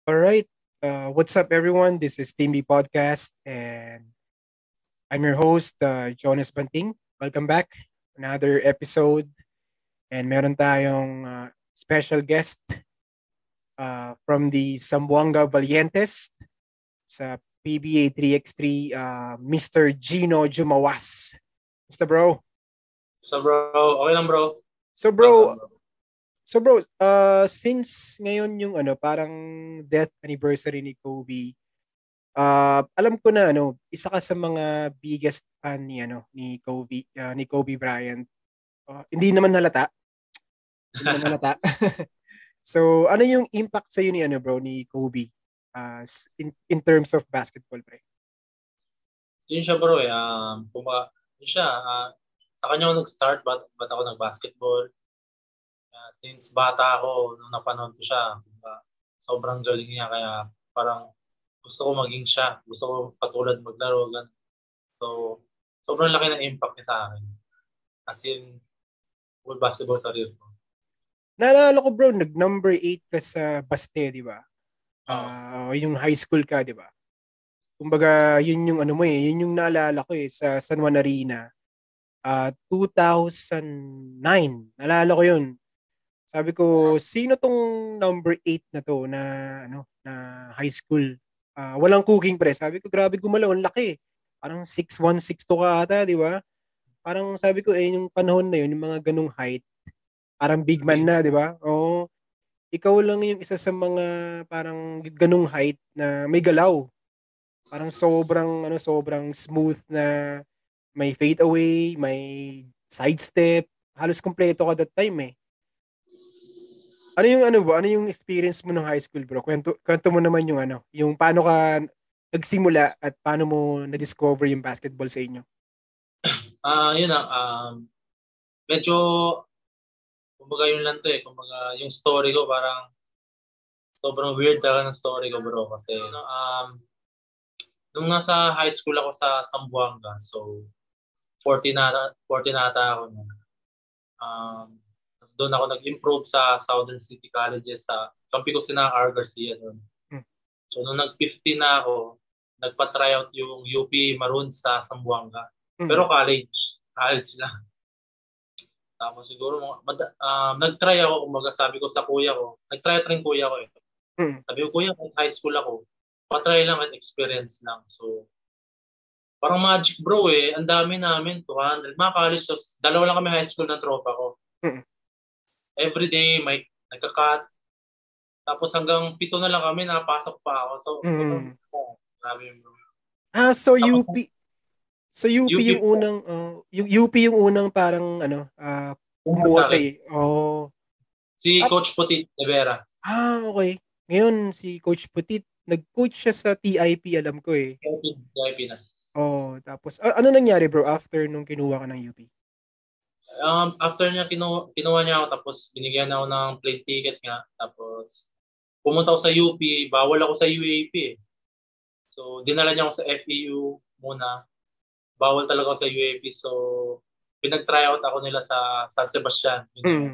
All right. What's up, everyone? This is Team B Podcast, and I'm your host, Jonas Banting. Welcome back. Another episode, and meron tayong special guest from the Zamboanga Valientes sa PBA 3x3, Mr. Gino Jumao-as. Mr. Bro. So bro, okay lang bro. So, bro, Welcome bro. since ngayon yung parang death anniversary ni Kobe. Alam ko na isa ka sa mga biggest fan ni Kobe Bryant. Hindi naman halata. Hindi naman halata. So, ano yung impact sa ni bro ni Kobe in terms of basketball, pre? Yun siya bro eh. Yun siya. Sa kanya ako nag-start, ba't ako nag-basketball. Since bata ako, nung napanood ko siya, sobrang galing niya. Kaya parang gusto ko maging siya. Gusto ko patulad maglaro. Ganun. So, sobrang laki ng impact niya sa akin. As in, full basketball career ko. Naalala ko, bro, nag-number 8 ka sa Baste, di ba? Oo. Yung high school ka, di ba? Kumbaga, yun yung yun yung naalala ko sa San Juan Arena. 2009. Naalala ko yun. Sabi ko, sino tong number 8 na to na high school? Walang cooking pre. Sabi ko, grabe gumalaw, ang laki. Parang 6'1", 6'2 ka ata, di ba? Parang sabi ko, yung panahon na yun, yung mga ganung height, parang big man na, di ba? Oo. Ikaw lang yung isa sa mga parang ganung height na may galaw. Parang sobrang smooth na may fade away, may sidestep. Halos kompleto ka that time eh. Ano yung experience mo nung high school, bro? Kwento mo naman yung yung paano ka nagsimula at paano mo na-discover yung basketball sa inyo. Yun na. Medyo, kumbaga yun lang to eh. Kumbaga yung story ko parang sobrang weird talaga ng story ko bro. Kasi nung nasa high school ako sa Zamboanga, so 14 na ata ako nun. Tapos doon ako nag-improve sa Southern City Colleges sa kampi ko sina R. Garcia doon. Hmm. So nung nag-15 na ako, nagpa-tryout yung UP Maroons sa Zamboanga. Pero college na. Tapos siguro nag-try ako, kumbaga sabi ko sa kuya ko, nag-try rin kuya ko eh. Sabi ko, kuya, high school ako, patry lang at experience lang. So, parang magic bro eh. Ang dami namin, 200. Mga college, so, dalawa lang kami high school ng tropa ko. Every day, may nagka-cut. Tapos hanggang 7 na lang kami, napasok pa ako. So, grabe yun bro. So Tapos, UP. So UP UP yung unang yung UP yung unang parang kumuha sa sa akin. oh. Si Tap, Coach Puti Rivera. okay. Ngayon si Coach Petit, nag-coach siya sa TIP, alam ko eh. VIP na. Oh, tapos ano nangyari, bro, after nung kinuha ka ng UP? After niya, kinuha niya ako, tapos binigyan ako ng plane ticket nga. Tapos, pumunta ako sa UP, bawal ako sa UAAP eh. So, dinala niya ako sa FEU muna. Bawal talaga ako sa UAAP. So, pinag-tryout ako nila sa San Sebastian.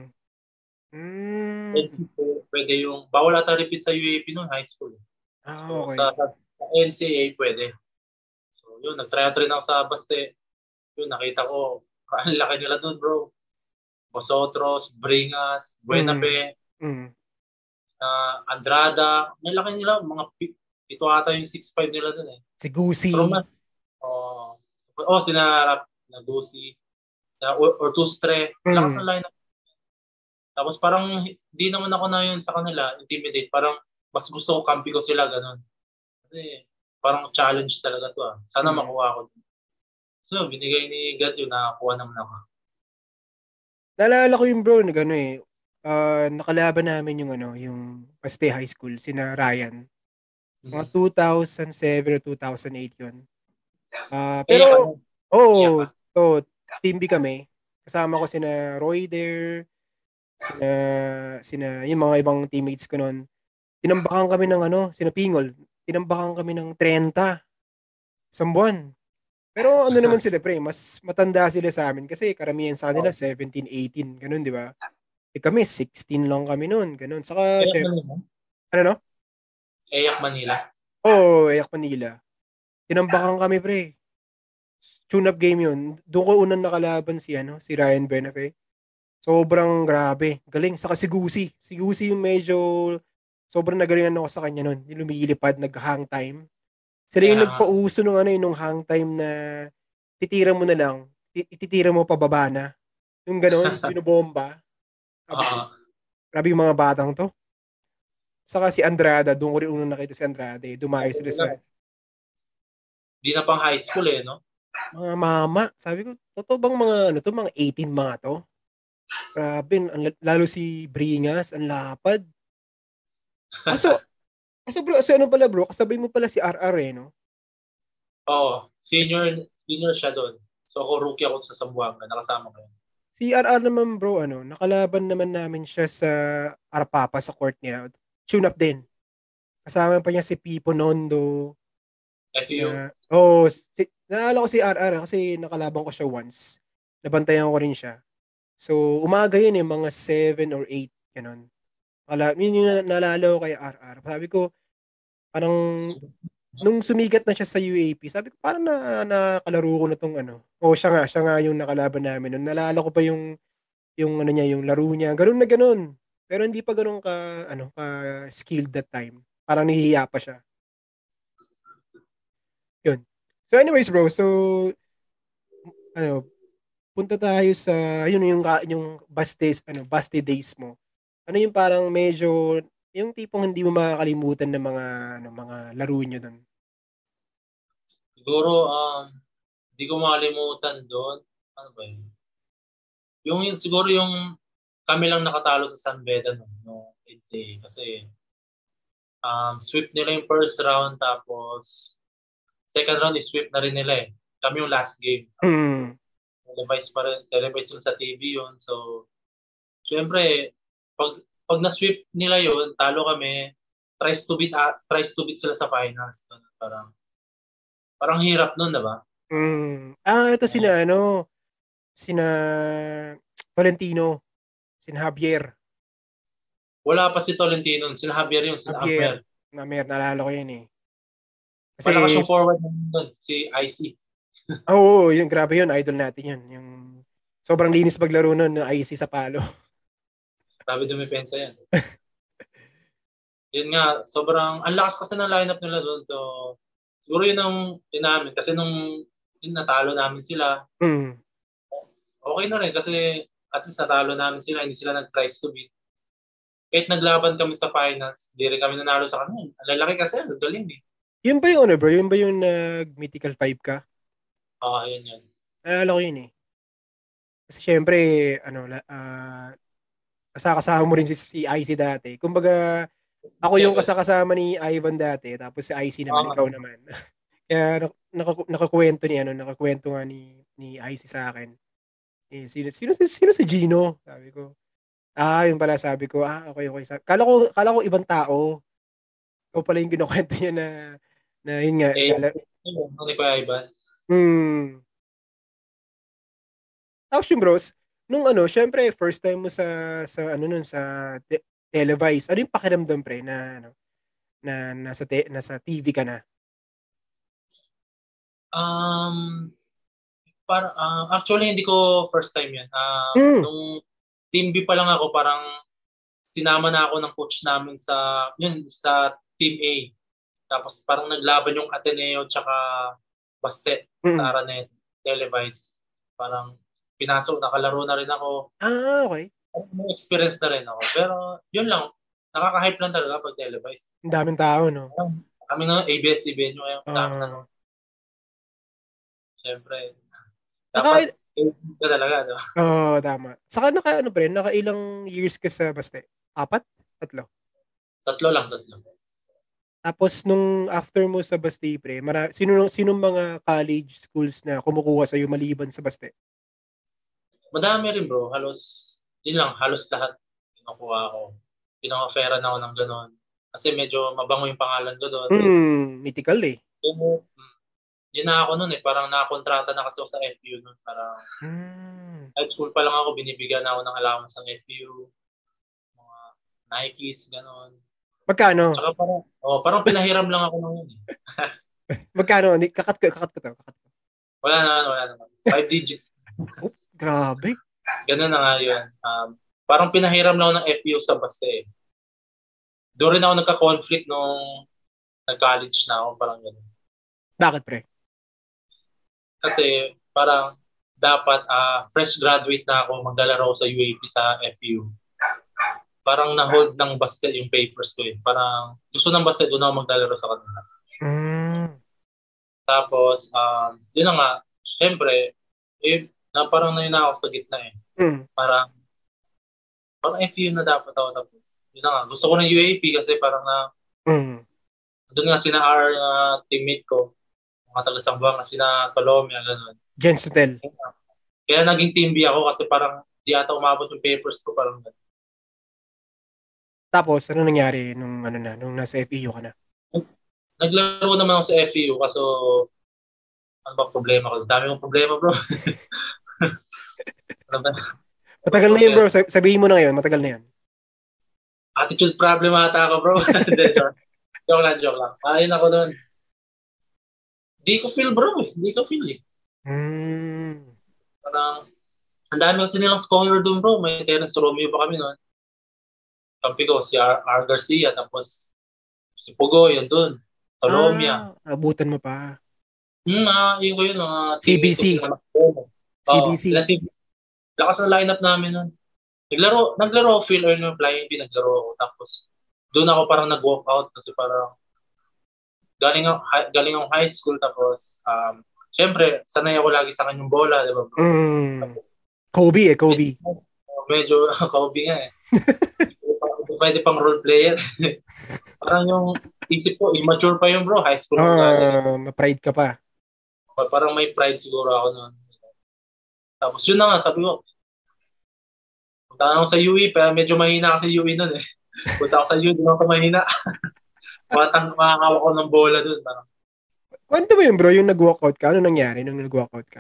Pwede yung, bawal ata repeat sa UAAP noon, high school. So, Okay. sa NCAA pwede. So, yun, nag-tryout rin ako sa Baste. Yun, nakita ko, ang laki nila doon, bro. Vosotros, Bringas, Buenape, Mm. Andrada. Nalaki nila, ito ata yung 6'5 nila dun eh. Si Gusi. Pero mas, sinarap na Gusi, or Tustre. Lakas ng lineup. Tapos parang, di naman ako na yun sa kanila, intimidate. Parang, mas gusto ko kampi ko sila, ganun. Kasi, parang challenge talaga to ah. Sana makuha ko. So, binigay ni God yun, nakakuha naman ako. Naalala ko yung bro, nakalaban namin yung yung Paste High School, sina Ryan. Mga 2007 o 2008 yun. Kaya ka Pero, na. oo, team B kami. Kasama ko sina Roy there, sina, yung mga ibang teammates ko noon. Tinambakan kami ng sina Pingol. Tinambakan kami ng 30 isang buwan. Pero ano naman sila, pre, mas matanda sila sa amin kasi karamihan sa kanila 17, 18, ganun, di ba? Kami 16 lang kami noon, ganun. Saka Kaya ka syempre, na. ano no? EYAC Manila. Oo, EYAC Manila. Tinambakan kami, pre. Tune-up game yun. Doon ko unang nakalaban si Ryan Benafe. Sobrang grabe. Galing. Saka si Gusi. Si Gusi yung medyo sobrang nagalingan ako sa kanya nun. Yung lumilipad, nag-hang time. Sila yung Kaya nga. nagpauso nung hang time na titira mo na lang, ititira mo pababa na. Yung ganon, binobomba. Sabi ko, Oo. grabe yung mga batang to. Saka si Andrada, doon ko rin unang nakita si Andrade. Dumayo sila sa Di na pang high school eh, no? mga mama. Sabi ko, totoo bang mga ano to, mga 18 mga to? Grabe, lalo si Bringas, ang lapad. Kaso, kaso bro, ano pala bro, kasabay mo pala si RR eh, no? Oo. Eh, Senior siya doon. So ako rookie ako sa Zamboanga. Nakasama ko yun. Si RR naman bro, nakalaban naman namin siya sa Arpapa sa court niya. Tune up din. Kasama pa niya si Pipo Nondo, FU. naalala ko si RR kasi nakalaban ko siya once. Nabantayan ko rin siya. So, umaga yun mga 7 or 8, ganun. Yun yung naalala ko kay RR. Sabi ko, parang, nung sumigat na siya sa UAP, sabi ko, parang nakalaro ko na tong ano. Siya nga yung nakalaban namin. Nung naalala ko pa yung ano niya, yung laro niya. Ganun na ganun. Pero hindi pa ganun ka skilled that time. Parang nahihiya pa siya. Yun. So anyways, bro, ano, punta tayo sa yun yung Baste days mo. Ano yung parang medyo yung tipong hindi mo makakalimutan ng mga laro niyo doon. Siguro, hindi ko makalimutan doon. Ano ba yun? Siguro yung kami lang nakatalo sa San Beda no NCAA. Kasi sweep nila yung first round tapos second round is sweep na rin nila eh. Kami yung last game. Mm. Televise yun sa TV yun. So, syempre, pag na-sweep nila yun, talo kami, tries to beat sila sa finals. Parang hirap nun, diba? Ito sina Valentino, sina Javier. Wala pa si Tolentino, si Javier yung si Javier, Amer. naalala ko yan eh. Malakas Kasi, yung forward nun, si IC. oo, yung grabe yun, idol natin yun. Yung sobrang linis maglaro nun, na IC sa palo. Sabi dumipensa yan. Yun nga, ang lakas kasi ng lineup nila doon. So, siguro yun ang namin. Kasi nung natalo namin sila, Mm. okay na rin. Kasi at least natalo namin sila, hindi sila nag-tries to beat. Kahit naglaban kami sa finals, di rin kami nanalo sa kanila. Ang lalaki kasi, ang galing eh. Yun ba yung bro? Yun ba yung nag-mythical 5 ka? Oo, yun yun. Naalala ko yun eh. Kasi syempre, kasama mo rin si IC dati. Kumbaga, ako yung Siyempre. kasama ni Ivan dati, tapos si IC naman, ikaw Oo. naman. Kaya nakakwento nga ni IC sa akin. Sino si Gino? Sabi ko. Yun pala sabi ko, okay, okay. Kala ko ibang tao. Ikaw pala yung kinukwento niya na yun nga, Yun, ni Kuya Ivan. hmm. Tapos yung bros, syempre first time mo sa televised. Ano yung pakiramdam pre na nasa TV ka na? Um, Actually, hindi ko first time yan. Mm. Nung Team B pa lang ako, parang sinama na ako ng coach namin sa Team A. Tapos parang naglaban yung Ateneo tsaka Bastet sa Mm. Araneta, televised. Parang pinasok, nakalaro na rin ako. Okay. May experience na rin ako. Pero yun lang, nakaka-hype lang talaga pag televised. Ang daming tao, no? Kami na ABS-CBN yung dami na Ah, no. Siyempre, dapat naka ka talaga, no? tama. Saka pre, nakailang years ka sa Baste? 4? 3? Tatlo. Tapos nung after mo sa Baste, pre, sinong mga college schools na kumukuha sa iyo maliban sa Baste? Madami rin bro, halos lahat kinukuha ako. Pinaka-offeran ako ng gano'n. Kasi medyo mabango yung pangalan ko doon. Mythical eh. Yun na ako noon eh, parang nakakontrata na kasi ako sa FU noon. Parang Hmm. high school pa lang ako, binibigyan na ako ng allowance ng FU, mga Nikes, gano'n. Magkano? Tsaka parang pinahiram lang ako ng yun. Magkano? Kakat ko to. Wala naman. 5 digits. Oh, grabe. Ganun na nga yun. Parang pinahiram lang ako ng FU sa basta eh. Doon rin ako nagka-conflict nung nag-college na ako. Parang ganun. Bakit, pre? Kasi parang dapat fresh graduate na ako, maglalaro sa UAP sa FU. Parang na-hold ng Bastet yung papers ko eh. Parang gusto ng Bastet, doon ako maglalaro sa kanila. Tapos, yun na nga, syempre, parang na yun na ako sa gitna eh. Parang FU na dapat ako. Tapos, yun na nga, gusto ko ng UAP kasi parang doon nga sina R teammate ko, mga taga-Sambuanga, sina Tolomia, gano'n. Jens Hotel. Kaya naging team B ako kasi parang di ata umabot yung papers ko, parang gano'n. Tapos, ano nangyari nung nasa FEU ka na? Naglaro naman ako sa FEU kaso ano ba problema ko? Dami kong problema, bro. Matagal na yun, bro. Sabihin mo na ngayon, matagal na yan. Attitude problem ata ako, bro. Joke lang. Ayun ako doon. Di ko feel, bro. Di ko feel eh. Parang, ang dami kasi nilang scholar doon, bro. May Terence Romeo pa kami noon. Kampi ko, si R. Garcia, tapos si Pugo, yun doon. Tolomia. Abutan mo pa. Yun ko yun, mga CBC. CBC. Lakas na lineup namin nun. Naglaro ako, Phil Erno, Flying B, naglaro ako. Tapos, doon ako parang nag-walk out kasi parang galing akong high school. Tapos, syempre, sanay ako lagi sa kanyang bola, di ba? Kobe. Medyo Kobe nga eh. Pwede pang role player. Parang yung isip ko, immature pa yung bro. High school ko galing. Ma-pride ka pa. Parang may pride siguro ako noon. Tapos yun na nga, sabi ko, punta na ako sa UE, pero medyo mahina kasi UE noon eh. Punta ako sa UE, doon ako mahina. Makakawak ko ng bola doon. Kwento mo yun bro, yung nag-walkout ka? Ano nangyari nung nag-walkout ka?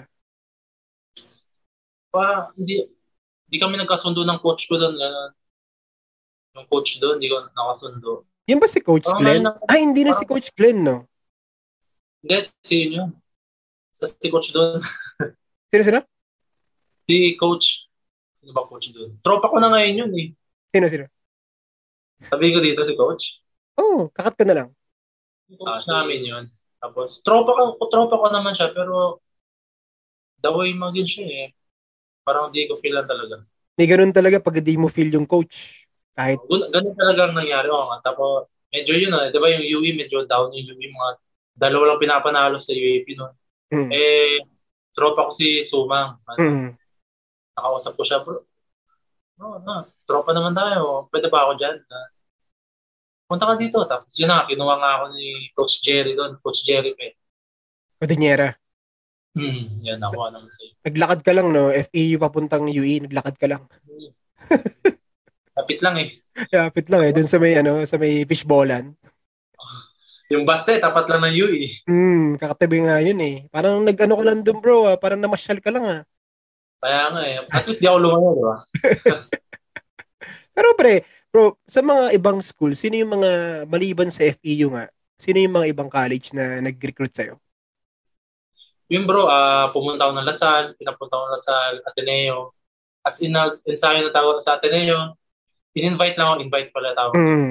Hindi kami nagkasundo ng coach ko doon. Yung coach doon, hindi ko nakasundo. Yan ba si Coach Glenn? Hindi na si Coach Glenn, no? Hindi, si yun. Si coach doon. Sino? Si coach. Sino ba coach doon? Tropa ko na ngayon yun eh. Sino? Sabihin ko dito si coach. Kakat ka na lang. Coach namin yun. Tapos, tropa ko naman siya, pero the way maging siya eh. Parang di ko feel lang talaga. May ganun talaga pag di mo feel yung coach. Kahit... Ganun talaga ang nangyari. Tapos, medyo yun di ba yung UE, medyo down yung UE. Mga dalawa lang pinapanalo sa UAP noon. Tropa ko si Sumang. Nakausap ko siya, bro. Tropa naman tayo. Pwede ba ako dyan? Punta ka dito. Tapos yun na, kinuha nga ako ni Coach Jerry doon. Coach Jerry pa. Padonyera. Yan, nakuha naman sa'yo. Naglakad ka lang, no? FEU papuntang UE, naglakad ka lang. Lapit lang eh. Lapit lang eh. Doon sa may fishballan. Yung Bastet, tapat lang ng UE. Kakatabi nga yun eh. Parang nag-ano ka lang doon bro Parang namasyal ka lang Kaya nga eh. At least di ako lumayo, di ba? Pero bro, sa mga ibang school, sino yung mga, maliban sa FEU nga, sino yung mga ibang college na nag-recruit sa'yo? Yung bro, pumunta ako ng Lasal, pinapunta ako ng Lasal, Ateneo. As in, ensayo na tawag sa Ateneo. In-invite lang ako, invite pala tawag.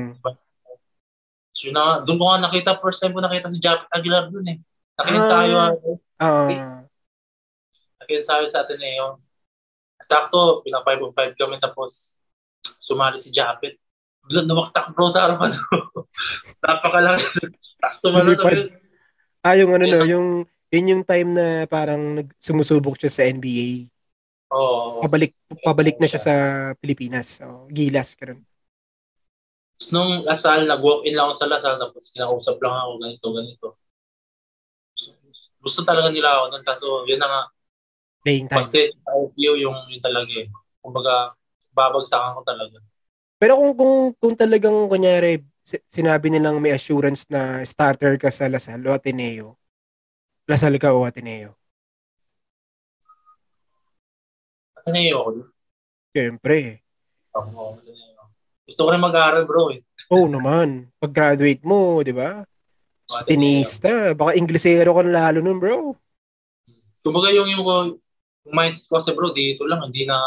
So, doon ko nga nakita, first time ko nakita si Japet Aguilar doon eh. Naki-ensayo Naki-ensayo sa Ateneo. Sakto, pina-5-on-5 kami tapos sumali si Japet. Biglang lumaktak bro sa harapan. Napakalaki. Tapos tumalo sabi. Yung time na parang sumusubok siya sa NBA. Pabalik na siya sa Pilipinas. Gilas, ganun. Nung Lasal, nag-walk-in lang ako sa Lasal tapos kinausap lang ako ganito. Gusto talaga nila ako doon kaso yun na nga. Playing time. Basta yung talaga eh. Kumbaga, babagsakan ko talaga. Pero kung talagang kunyari sinabi nilang may assurance na starter ka sa Lasal o Ateneo, Lasal ka o Ateneo? Ateneo ako. Siyempre. Gusto ko rin mag-aaral bro eh. Oo naman. Pag-graduate mo, di ba? Ateneo. Tinista. Baka Inglesero ka na lalo nun, bro. Kumbaga yung mindset ko kasi bro, dito lang,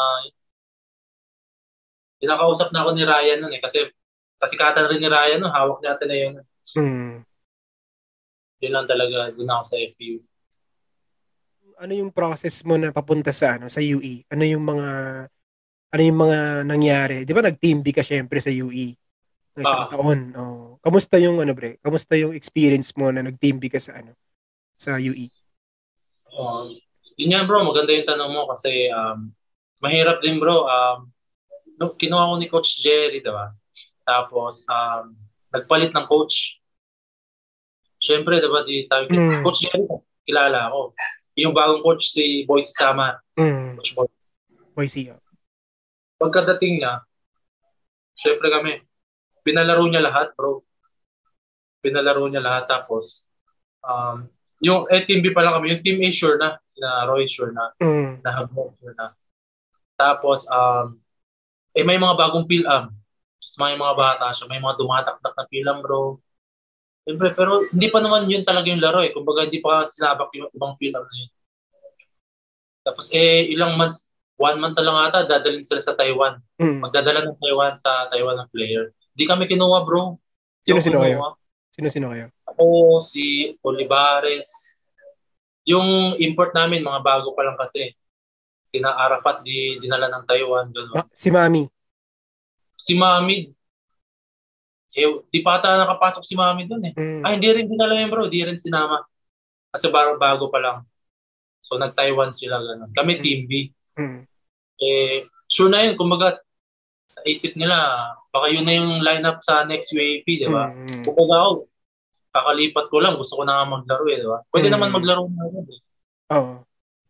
kinakausap na ako ni Ryan nun eh. Kasi kasikatan rin ni Ryan nun, hawak niya Ateneo nun. Hmm. Yun lang talaga, doon ako sa FU. Ano yung process mo na papunta sa sa UE? Ano yung mga nangyari? 'Di ba nag-team B ka syempre sa UE ng isang Ah, taon? Oh. Kamusta yung bre? Kamusta yung experience mo na nag-team B ka sa UE? yun yan bro, maganda yung tanong mo kasi mahirap din bro. Kinuha ko ni Coach Jerry, diba? Tapos, nagpalit ng coach. Siyempre, diba, Mm. Coach Jerry, kilala ako. Yung bagong coach, si Boyce Sama. Mm. Coach Boy. YC. Pagkadating niya, siyempre kami, pinalaro niya lahat, bro. Pinalaro niya lahat. Tapos, Team B pa lang kami. Yung Team A, sure na. Sina Roy, sure na. Mm. Na Habbo, sure na. Tapos, may mga bagong PIL-am. May mga bata siya. May mga dumataktak na PIL-am, bro. Siyempre, pero hindi pa naman yun talaga yung laro eh. Kumbaga, hindi pa sinabak yung ibang PIL-am na yun. Tapos, ilang months, 1 month na lang ata, dadalhin sila sa Taiwan. Mm. Magdadala ng Taiwan ng player. Hindi kami kinuha, bro. Hindi ako Sino-sino kayo? kinuha. Sino-sino kayo? Ako, si Olivares. Yung import namin, mga bago pa lang kasi. Sina Arafat, dinala ng Taiwan. Ganun. Si Mami. Si Mami, di pa ata nakapasok si Mami dun eh. Mm. Hindi rin dinala yun bro, di rin sinama. Kasi bago pa lang. So nag-Taiwan sila ganun. Kami Mm. Team B. Mm. Sure na yun, kumbaga sa isip nila, baka yun na yung lineup sa next UAAP, di ba? Mm. Kumbaga ako, kakalipat ko lang, gusto ko na nga maglaro eh, di ba? Pwede naman Mm. maglaro na yun eh. Oo.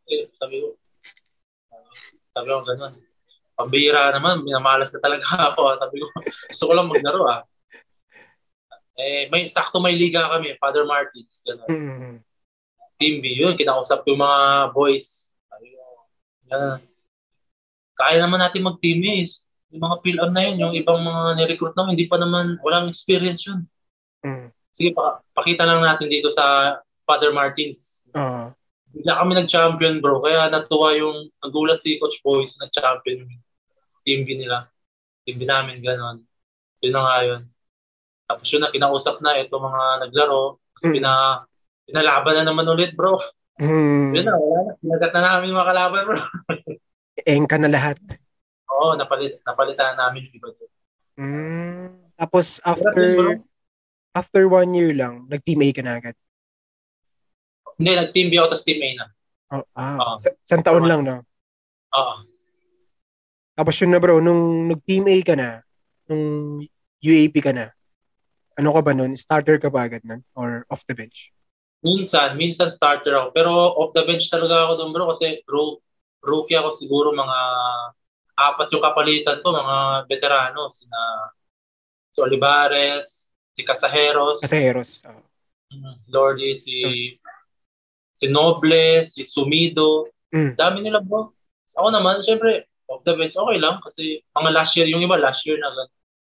Sabi ko ganun. Pambihira naman, minamalas na talaga ako. Sabi ko, gusto ko lang maglaro ah. May liga kami, Father Martins, gano'n. Mm. Team B, yun, kinakausap yung mga boys. Sabi ko, kaya naman natin mag-team eh. Yung mga fill-up na yun, yung ibang mga nirecruit naman, hindi pa naman, walang experience yun. Mm. Sige, pakita lang natin dito sa Father Martins. Oo. Bigla kami nag-champion bro, kaya nagulat si Coach Boys, nag-champion yung team B nila. Team B namin, gano'n. Yun na nga yun. Tapos yun na, kinausap na ito mga naglaro. Tapos Mm. pinalaban na naman ulit, bro. Yun na, Mm. wala na. Pinagat na namin mga kalaban, bro. Engka na lahat. Oo, napalitan namin yung iba doon. Tapos Hirap din, bro. after 1 year lang, nag-team A ka na agad. Hindi, nag-team B ako, tapos team A na. Oh, Oo. isang taon lang, no? Oo. Tapos yun na bro, nung nag-team A ka na, nung UAP ka na, ano ka ba nun? Starter ka ba agad nun? Or off the bench? Minsan starter ako. Pero off the bench talaga ako doon, bro, kasi rookie ako siguro mga 4 yung kapalitan ko, mga veterano. Si Olivares, si Casajeros, Caseros. Lordy, Mm. si Noble, si Sumido. Mm. Dami nila bro. Ako naman, syempre, off the bench, okay lang. Kasi mga last year, yung iba last year na.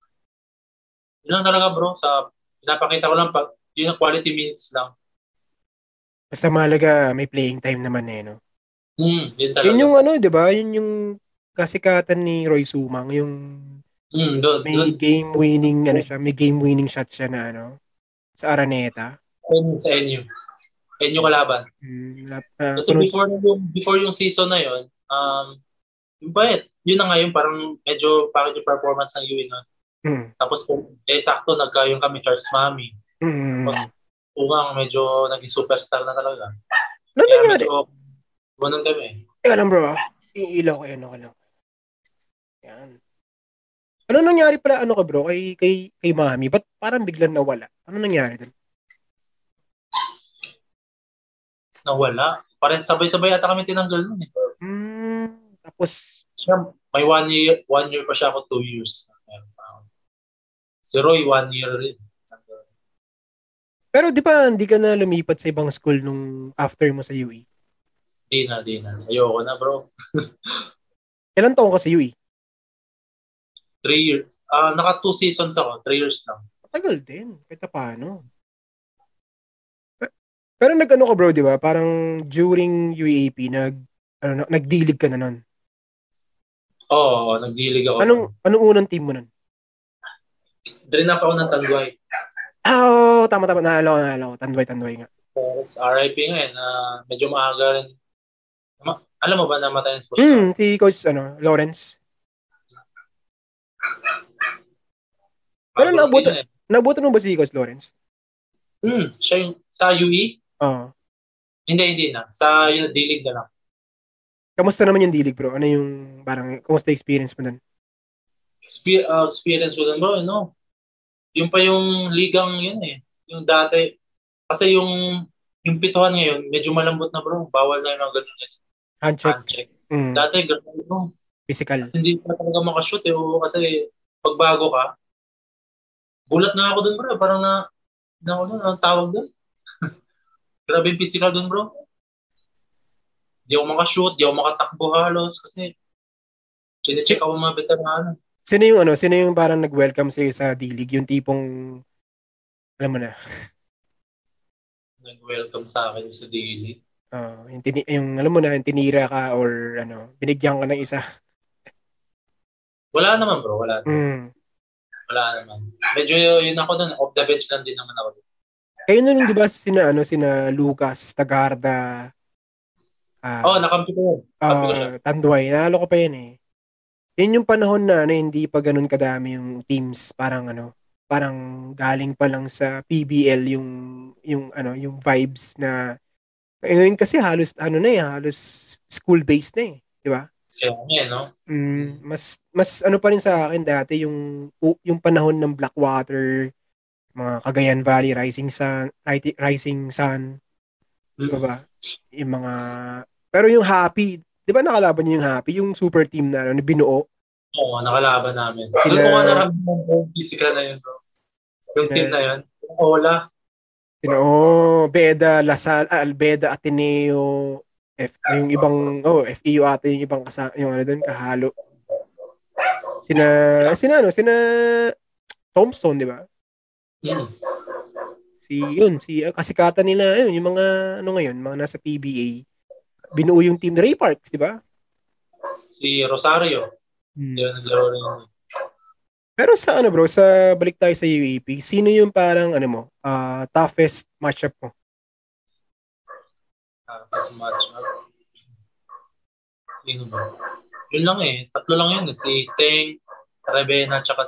Yun lang talaga bro. Pinapakita ko lang yun ang quality minutes lang. Basta mahalaga, may playing time naman eh, no? Yun Yun talaga. yung di ba? Yun yung kasikatan ni Roy Sumang, yung may Doon. game-winning, siya, may game-winning shot siya na, sa Araneta. Sa NU. NU kalaban. Kasi before yung season na yun, yun na ngayon, parang medyo pangit yung performance ng UE nun. Tapos, sakto, nagkayong kami, Charles Mami. Tapos, medyo naging superstar na talaga. Ano Kaya nangyari? medyo, ganun kami. Teka lang bro, iilaw ko yan, okay lang. Yan. Ano nangyari pala, ka bro, kay Mami? Ba't parang biglang nawala? Ano nangyari dun? Nawala. Parang sabay-sabay ata kami tinanggal nun eh. Tapos, Siya, may 1 year pa siya ako, 2 years. Si Roy, 1 year rin. pero di ba hindi ka na lumipat sa ibang school nung after mo sa UE? Di na. Ayoko na bro. Ilan taong ka sa UE? 3 years. Naka 2 seasons ako. 3 years lang. Matagal din. Kahit paano. Pero nag-ano ka bro, di ba? Parang during UAAP, nagdilig ka na nun. Oo, nagdilig ako. Anong unang team mo nun? Drain ako ng Tanduay. Tama. Naalala ko. Tanduay nga. RIP nga na medyo maaga rin. Alam mo ba namatay yung sports? Si Coach Lawrence. Pero nabutan mo ba si Coach Lawrence? Siya yung sa UE? Oo. Hindi na. Sa yung D-League na lang. Kamusta naman yung D-League bro? Ano yung parang, kamusta experience mo dun? Experience ko dun bro, no? Yung pa yung ligang yun eh. Yung dati. Kasi yung pituhan ngayon, medyo malambot na bro. Bawal na yung mga ganun. Handcheck. Dati ganun bro. Physical. Kasi hindi pa talaga makashoot eh. O, kasi pagbago ka, bulat na ako dun bro. Parang ang tawag dun. Grabe yung physical dun bro. Di ako makashoot, di ako makatakbo halos kasi chine-check ako mga veterano. Sino yung parang nag-welcome sa'yo sa D-League? Yung tipong, alam mo na. Nag-welcome sa akin sa D-League. Yung alam mo na, yung tinira ka or binigyan ka ng isa. Wala naman bro, wala naman. Wala naman. Medyo yun ako dun, off the bench lang din naman ako. Kayo nun, di ba, sina Lucas, Tagarda, nakampi ko yun. Tanduay. Naalala ko pa yun eh. Yun yung panahon na hindi pa ganun kadami yung teams. Parang parang galing pa lang sa PBL yung vibes na ngayon kasi halos halos school-based na eh. Di ba? Yeah, no? Mas pa rin sa akin dati yung panahon ng Blackwater, mga Cagayan Valley, Rising Sun, diba ba? Yung mga, pero yung Happy, di ba nakalaban niyo yung Happy, yung super team na binuo? Oo, nakalaban namin. Doon ko nga naramdaman yung physical na yun, bro. Yung team na yun, yung Ola. Beda, Lasal, Albeda, Ateneo, yung ibang, FEU ate yung ibang yung doon, kahalo. Sina Tombstone, di ba? Kasikatan nila, yung mga, ngayon, mga nasa PBA, binuo yung team, Ray Parks, di ba? Si Rosario. Yun, naglaro rin yun. Pero sa bro, sa balik tayo sa UAP, sino yung parang, toughest matchup mo? Toughest matchup? Sino ba? Yun lang eh. 3 lang yun. Si Teng, Rebena, tsaka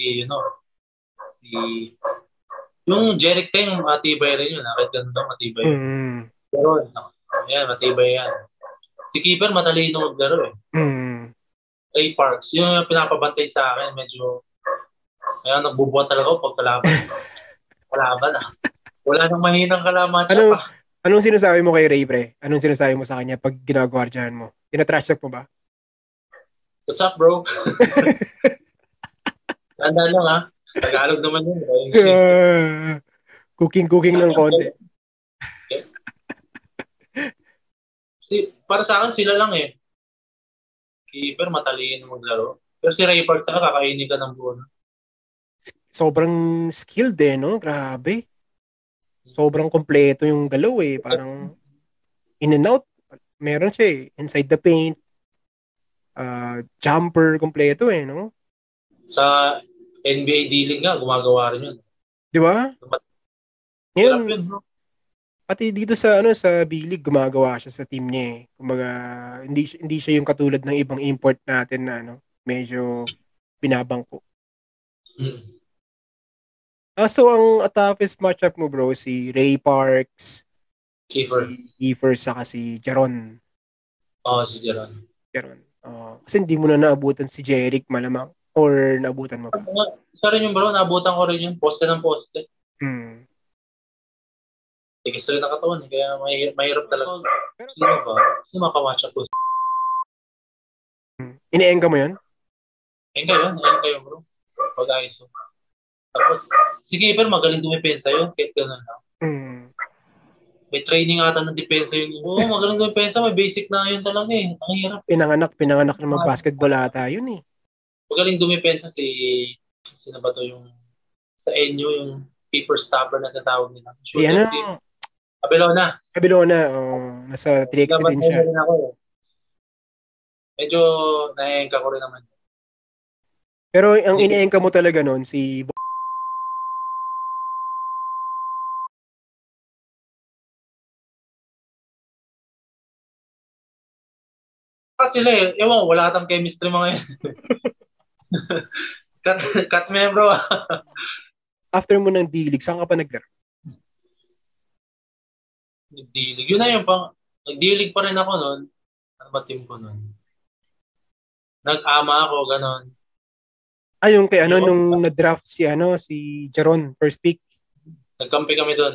yung Jeric Teng, matibay rin yun. Kahit ganun lang, matibay yun. Pero, matibay yan. Si Keeper, matalino maglaro eh. Ray Parks, yung pinapabantay sa akin, medyo, kaya nagbubuhat talaga ako pag kalaban ah. Wala nang mahinang kalaman siya pa. Anong sinasabi mo kay Ray, pre? Anong sinasabi mo sa kanya pag ginagwardyahan mo? Tina-trash talk mo ba? What's up, bro? Tanda lang ha. Tagalog naman yun. Cooking ng konti. Para sa akin, sila lang eh. Keeper, matalino maglaro. Pero si Ray Parks, kakainin ka ng buo. Sobrang skilled eh, no? Grabe. Sobrang kompleto yung galaw eh. Parang in and out. Meron siya eh. Inside the paint. Jumper, kompleto eh, no? Sa NBA D-League nga, gumagawa rin yun. Di ba? Ngayon, pati dito sa B-League, gumagawa siya sa team niya eh. Kumbaga, hindi siya yung katulad ng ibang import natin na medyo binabangko. So ang toughest matchup mo bro, si Ray Parks, Kiefer. si Kiefer, saka si Jaron. Si Jaron. Kasi hindi mo na naabutan si Jeric malamang, or naabutan mo pa? Isa rin yung bro, naabutan ko rin yung poste ng poste. Tigis rin ang katawan, kaya mahirap talaga. Sino ba? Sino makamatchup ko? Ine-enga mo yun? Enga yun bro. Pag-ISO. Tapos, si Keeper magaling dumipensa yun, kahit gano'n lang. May training ata ng depensa yun. Magaling dumipensa, may basic na yun talaga eh. Ang hirap. Pinanganak na mag-basketball ata yun eh. magaling dumipensa sino ba to yung sa NU, yung keeper stopper na tatawag nila. Si ano? Si Abelona. Nasa 3x Laban din na siya. rin ako. Medyo na-enka ko rin naman. Pero ang iniengka mo talaga noon, si sila ewan, wala atang chemistry mga yan. cut membro. After mo ng D-League, saan ka pa naglaro? D-League. Yun na yung nag-D-League pa rin ako noon. Ano ba team ko noon? Nag-ama ako, ganon. Yung kay nung na-draft si Jaron, first pick. Nagkampi kami doon.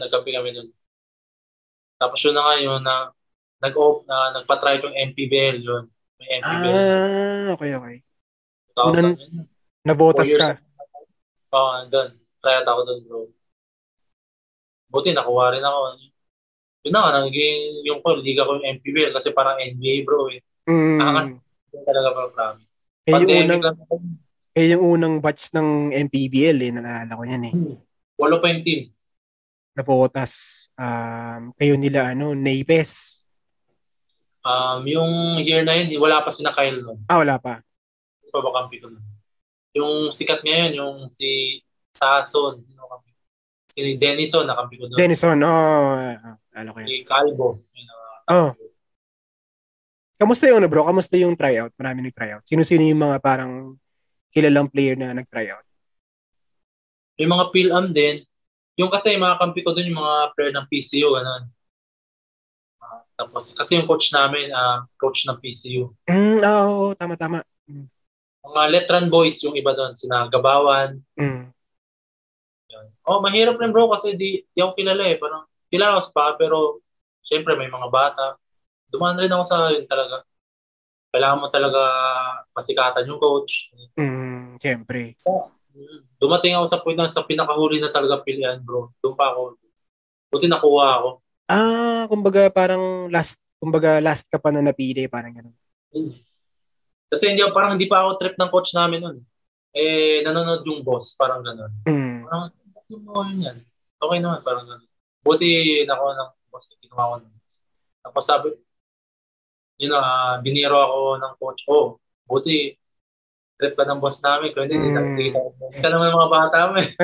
Tapos yun na nga yun na nagpa-try yung MPBL yun. May MPBL. Okay. 2000 Unang nabotas ka. Doon. Try out ako doon, bro. Buti, nakuha rin ako. Yun na nga, naging yung liga ko yung MPBL kasi parang NBA, bro. Kasi talaga pa promise. Yung unang batch ng MPBL, naalala ko yan eh. 8 pa yung team. Nabotas. Kayo nila, Napes. Yung year na yun, wala pa si Kyle nun. Wala pa. Pabakampi ko nun. Yung sikat ngayon, yung si Sason, si Denison, nakampi ko doon. Denison, alam ko yan. Si Calvo. Kamusta yung bro? Kamusta yung tryout? Marami nag-tryout. Sino-sino yung mga parang kilalang player na nag-tryout? Yung mga PhilAm din. Yung kasi mga kampi ko doon, yung mga player ng PCU, gano'n. Tapos, kasi yung coach namin, coach ng PCU. Oo, tama. Mga Letran boys, yung iba doon, sina Gabawan. Mahirap rin bro kasi di ako kilala eh. Parang kilala ko pa pero syempre may mga bata. Dumaan rin ako sa yun talaga. Kailangan mo talaga masikatan yung coach. Syempre. Dumating ako sa point na sa pinakahuli na talaga pilihan bro. Doon pa ako. Buti nakuha ako. Kumbaga parang last ka pa na napili, parang gano'n. Kasi parang hindi pa ako trip ng coach namin nun. Nanonood yung boss, parang gano'n. Parang, yan. Okay naman, parang gano'n. Buti nako ng boss, kinuha ko ng boss. Tapos sabi, biniro ako ng coach. Buti, trip ka ng boss namin. Kaya hindi nakikita ko. Isa naman yung mga bata mo eh.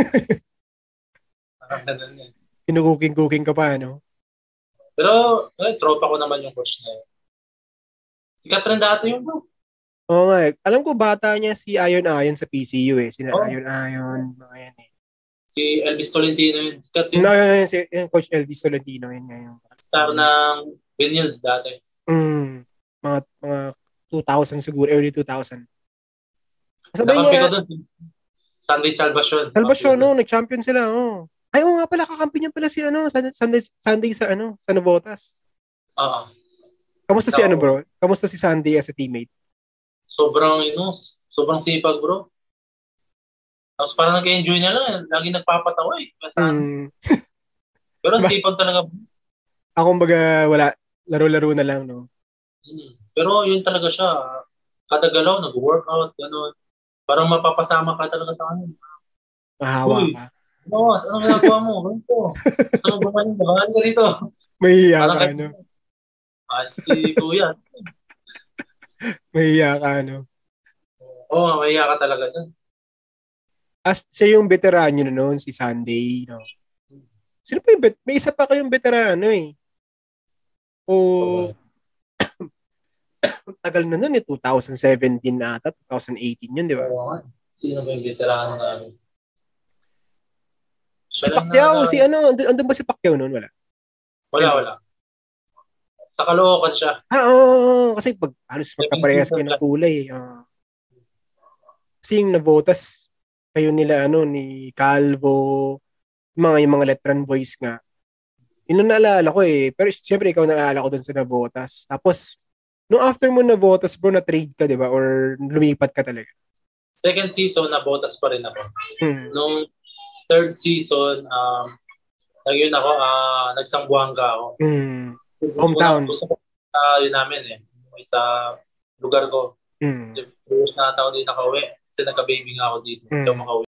Parang gano'n yan. Kinukuking ka pa, no? Pero, tropa ko naman yung coach na yun. Sikat rin dati yung bro. Oo nga eh. Alam ko bata niya si Ayon sa PCU eh. Sina Ayon, mga yan eh. Si Elvis Tolentino yun. Sikat yun. Si Coach Elvis Tolentino yun ngayon. Star ng Benil dati. Mga 2000 siguro, early 2000. Nakampi ko doon. Sunday Salvacion. Nag-champion sila, oo nga pala, kakampi niya pala si Sunday sa Navotas. Kamusta si bro? Kamusta si Sunday as a teammate? Sobrang sipag bro. Tapos parang nag-enjoy niya lang. Lagi nagpapatawa eh. Pero sipag talaga. Kumbaga wala, laro-laro na lang, no? Pero yun talaga siya. Kada galaw, nag-workout, gano'n. Parang mapapasama ka talaga sa kanya. Mahawa ka. Boss, anong ginagawa mo? Ganito. Gusto mo gumaling ka dito. Mahiya ka, no? Si Kuya. Mahiya ka, no? Mahiya ka talaga dun. Siya yung veterano nyo noon, si Sunday, no? Sino pa yung may isa pa kayong veterano eh. Tagal na nun eh, 2017 na ata, 2018 yun, di ba? Sino ba yung veterano namin? Si Pacquiao, andun ba si Pacquiao noon? Wala. Sa Caloocan siya. Kasi pag halos magkaparehas kayo ng kulay. Kasi yung nabotas kayo nila, ni Calvo, yung mga Letran boys nga. Yun ang naalala ko eh. Pero siyempre ikaw naalala ko dun sa nabotas. Tapos, nung after mo nabotas bro, na-trade ka, di ba? Or lumipat ka talaga? Second season, nabotas pa rin ako. Nung third season, nagsangbuanga ako. Hometown. Gusto ko yun namin eh. Sa lugar ko. Mm. 2 years na ata ako dito nakauwi. Kasi nagka-baby nga ako dito. Hindi ako makauwi.